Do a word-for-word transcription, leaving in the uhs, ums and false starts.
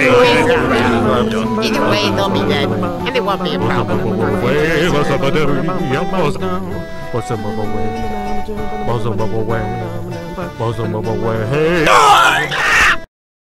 Either way, they'll be dead, and it won't be a problem. Bosom of away, bosom of away.